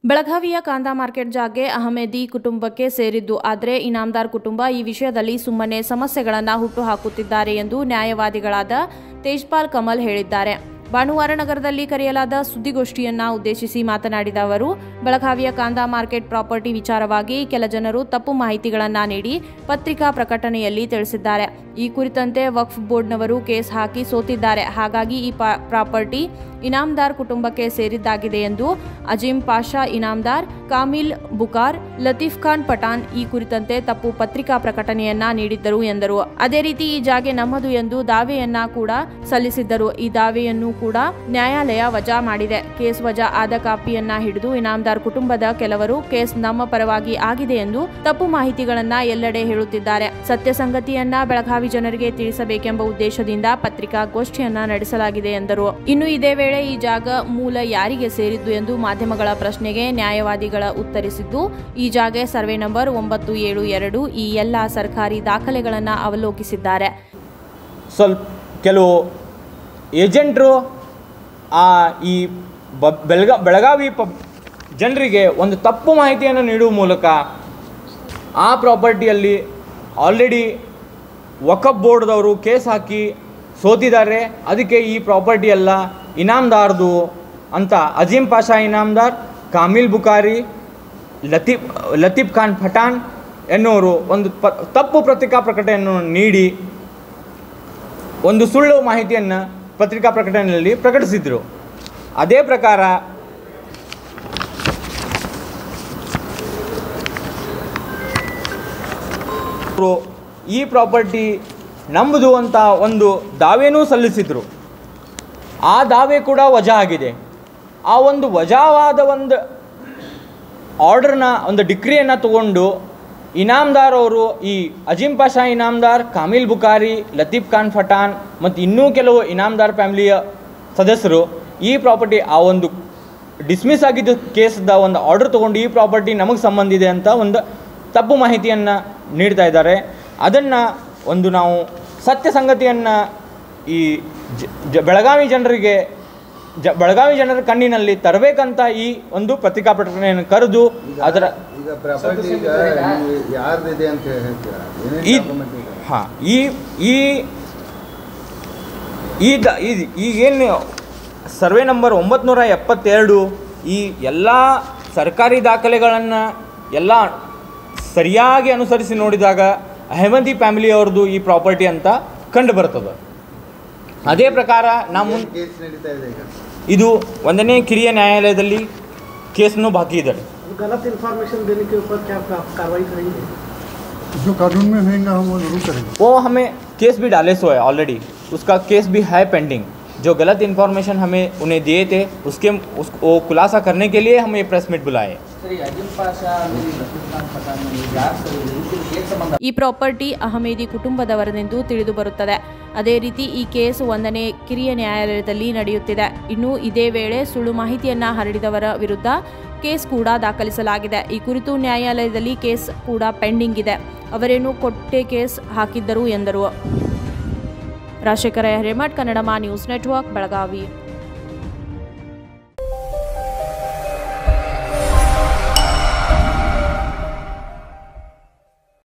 ಬೆಳಗಾವಿಯ ಕಾಂದಾ ಮಾರ್ಕೆಟ್ ಜಾಗೆ ಅಹಮದಿ ಕುಟುಂಬಕ್ಕೆ ಸೇರಿದ್ದು. ಆದರೆ ಇನಾಮದಾರ್ ಕುಟುಂಬ ಈ ವಿಷಯದಲ್ಲಿ ಸುಮ್ಮನೆ ಸಮಸ್ಯೆಗಳನ್ನು ಹುಟ್ಟುಹಾಕುತ್ತಿದ್ದಾರೆ ಎಂದು ನ್ಯಾಯವಾದಿಗಳಾದ ತೇಜ್ಪಾಲ್ ಕಮಲ್ ಹೇಳಿದ್ದಾರೆ. ಭಾನುವಾರ ನಗರದಲ್ಲಿ ಕರೆಯಲಾದ ಸುದ್ದಿಗೋಷ್ಠಿಯನ್ನ ಉದ್ದೇಶಿಸಿ ಮಾತನಾಡಿದ ಅವರು, ಬೆಳಗಾವಿಯ ಕಾಂದಾ ಮಾರ್ಕೆಟ್ ಪ್ರಾಪರ್ಟಿ ವಿಚಾರವಾಗಿ ಕೆಲ ಜನರು ತಪ್ಪು ಮಾಹಿತಿಗಳನ್ನು ನೀಡಿ ಪತ್ರಿಕಾ ಪ್ರಕಟಣೆಯಲ್ಲಿ ತಿಳಿಸಿದ್ದಾರೆ. ಈ ಕುರಿತಂತೆ ವಕ್ಫ್ ಬೋರ್ಡ್ನವರು ಕೇಸ್ ಹಾಕಿ ಸೋತಿದ್ದಾರೆ. ಹಾಗಾಗಿ ಈ ಪ್ರಾಪರ್ಟಿ ಇನಾಮದಾರ್ ಕುಟುಂಬಕ್ಕೆ ಸೇರಿದ್ದಾಗಿದೆ ಎಂದು ಅಜೀಂ ಪಾಷಾ ಇನಾಮದಾರ್, ಕಾಮಿಲ್ ಬುಕಾರ್, ಲತೀಫ್ ಖಾನ್ ಪಠಾಣ್ ಈ ಕುರಿತಂತೆ ತಪ್ಪು ಪತ್ರಿಕಾ ಪ್ರಕಟಣೆಯನ್ನ ನೀಡಿದ್ದರು ಎಂದರು. ಅದೇ ರೀತಿ ಈ ಜಾಗೆ ನಮ್ಮದು ಎಂದು ದಾವೆಯನ್ನ ಕೂಡ ಸಲ್ಲಿಸಿದ್ದರು. ಈ ದಾವೆಯನ್ನು ಕೂಡ ನ್ಯಾಯಾಲಯ ವಜಾ ಮಾಡಿದೆ. ಕೇಸ್ ವಜಾ ಆದ ಕಾಪಿಯನ್ನ ಹಿಡಿದು ಇನಾಮದಾರ್ ಕುಟುಂಬದ ಕೆಲವರು ಕೇಸ್ ನಮ್ಮ ಪರವಾಗಿ ಆಗಿದೆ ಎಂದು ತಪ್ಪು ಮಾಹಿತಿಗಳನ್ನ ಎಲ್ಲೆಡೆ ಹೇಳುತ್ತಿದ್ದಾರೆ. ಸತ್ಯ ಸಂಗತಿಯನ್ನ ಬೆಳಗಾವಿ ಜನರಿಗೆ ತಿಳಿಸಬೇಕೆಂಬ ಉದ್ದೇಶದಿಂದ ಪತ್ರಿಕಾಗೋಷ್ಠಿಯನ್ನ ನಡೆಸಲಾಗಿದೆ ಎಂದರು. ಇನ್ನು ಇದೇ ವೇಳೆ ಈ ಜಾಗ ಮೂಲ ಯಾರಿಗೆ ಸೇರಿದ್ದು ಎಂದು ಮಾಧ್ಯಮಗಳ ಪ್ರಶ್ನೆಗೆ ನ್ಯಾಯವಾದಿಗಳ ಉತ್ತರಿಸಿದ್ದು, ಈ ಜಾಗ ಸರ್ವೆ ನಂಬರ್ 972 ಈ ಎಲ್ಲ ಸರ್ಕಾರಿ ದಾಖಲೆಗಳನ್ನು ಅವಲೋಕಿಸಿದ್ದಾರೆ. ಸ್ವಲ್ಪ ಕೆಲವು ಏಜೆಂಟರು ಈ ಬೆಳಗಾವಿ ಜನರಿಗೆ ಒಂದು ತಪ್ಪು ಮಾಹಿತಿಯನ್ನು ನೀಡುವ ಮೂಲಕ ಆ ಪ್ರಾಪರ್ಟಿಯಲ್ಲಿ ಆಲ್ರೆಡಿ ವಕಫ್ ಬೋರ್ಡ್ದವರು ಕೇಸ್ ಹಾಕಿ ಸೋತಿದ್ದಾರೆ. ಅದಕ್ಕೆ ಈ ಪ್ರಾಪರ್ಟಿ ಎಲ್ಲ ಇನಾಮದಾರ್ದು ಅಂತ ಅಜೀಂ ಪಾಷಾ ಇನಾಮದಾರ್, ಕಾಮಿಲ್ ಬುಕಾರಿ, ಲತೀಫ್ ಖಾನ್ ಪಠಾಣ್ ಎನ್ನುವರು ಒಂದು ತಪ್ಪು ಪತ್ರಿಕಾ ಪ್ರಕಟಣೆಯನ್ನು ನೀಡಿ ಒಂದು ಸುಳ್ಳು ಮಾಹಿತಿಯನ್ನು ಪತ್ರಿಕಾ ಪ್ರಕಟಣೆಯಲ್ಲಿ ಪ್ರಕಟಿಸಿದರು. ಅದೇ ಪ್ರಕಾರ ಈ ಪ್ರಾಪರ್ಟಿ ನಮ್ಮದು ಅಂತ ಒಂದು ದಾವೆನೂ ಸಲ್ಲಿಸಿದರು. ಆ ದಾವೆ ಕೂಡ ವಜಾ ಆಗಿದೆ. ಆ ಒಂದು ವಜಾವಾದ ಒಂದು ಆರ್ಡರ್ನ ಒಂದು ಡಿಕ್ರಿಯನ್ನು ತಗೊಂಡು ಇನಾಮದಾರ್ ಅವರು ಈ ಅಜೀಂ ಪಾಷಾ ಇನಾಮದಾರ್, ಕಾಮಿಲ್ ಬುಕಾರಿ, ಲತೀಫ್ ಖಾನ್ ಪಠಾಣ್ ಮತ್ತು ಇನ್ನೂ ಕೆಲವು ಇನಾಮದಾರ್ ಫ್ಯಾಮಿಲಿಯ ಸದಸ್ಯರು ಈ ಪ್ರಾಪರ್ಟಿ ಆ ಒಂದು ಡಿಸ್ಮಿಸ್ ಆಗಿದ್ದ ಕೇಸ್ದ ಒಂದು ಆರ್ಡರ್ ತೊಗೊಂಡು ಈ ಪ್ರಾಪರ್ಟಿ ನಮಗೆ ಸಂಬಂಧ ಇದೆ ಅಂತ ಒಂದು ತಪ್ಪು ಮಾಹಿತಿಯನ್ನು ನೀಡ್ತಾ ಇದ್ದಾರೆ. ಅದನ್ನು ಒಂದು ನಾವು ಸತ್ಯ ಸಂಗತಿಯನ್ನು ಈ ಬೆಳಗಾವಿ ಜನರ ಕಣ್ಣಿನಲ್ಲಿ ತರಬೇಕಂತ ಈ ಒಂದು ಪತ್ರಿಕಾ ಪ್ರಕಟಣೆಯನ್ನು ಕರೆದು ಅದರ ಈಗೇನು ಸರ್ವೆ ನಂಬರ್ 972 ಈ ಎಲ್ಲ ಸರ್ಕಾರಿ ದಾಖಲೆಗಳನ್ನು ಎಲ್ಲ ಸರಿಯಾಗಿ ಅನುಸರಿಸಿ ನೋಡಿದಾಗ ಅಹಮದಿ ಫ್ಯಾಮಿಲಿಯವ್ರದ್ದು ಈ ಪ್ರಾಪರ್ಟಿ ಅಂತ ಕಂಡು ಬರ್ತದೆ. ಅದೇ ಪ್ರಕಾರ ನಾವು ಇದು 1ನೇ ಕಿರಿಯ ನ್ಯಾಯಾಲಯದಲ್ಲಿ केसनो बाकी इधर गलत इन्फॉर्मेशन देने के ऊपर क्या कार्रवाई करेंगे? जो कानून में होगा हम वो जरूर करेंगे. वो हमें केस भी डाले सो है ऑलरेडी, उसका केस भी है पेंडिंग. जो गलत इन्फॉर्मेशन हमें उन्हें दिए थे उसको खुलासा करने के लिए हम ये प्रेस मीट बुलाए. ಈ ಪ್ರಾಪರ್ಟಿ ಅಹಮದಿ ಕುಟುಂಬದವರದೆಂದು ತಿಳಿದು ಬರುತ್ತದೆ. ಅದೇ ರೀತಿ ಈ ಕೇಸ್ 1ನೇ ಕಿರಿಯ ನ್ಯಾಯಾಲಯದಲ್ಲಿ ನಡೆಯುತ್ತಿದೆ. ಇನ್ನು ಇದೇ ವೇಳೆ ಸುಳ್ಳು ಮಾಹಿತಿಯನ್ನ ಹರಡಿದವರ ವಿರುದ್ಧ ಕೇಸ್ ಕೂಡ ದಾಖಲಿಸಲಾಗಿದೆ. ಈ ಕುರಿತು ನ್ಯಾಯಾಲಯದಲ್ಲಿ ಕೇಸ್ ಕೂಡ ಪೆಂಡಿಂಗ್ ಇದೆ. ಅವರೇನು ಕೊಟ್ಟೆ ಕೇಸ್ ಹಾಕಿದ್ದರು ಎಂದರು. Rajashekhar Hiremath, Kannada news network, Belagavi.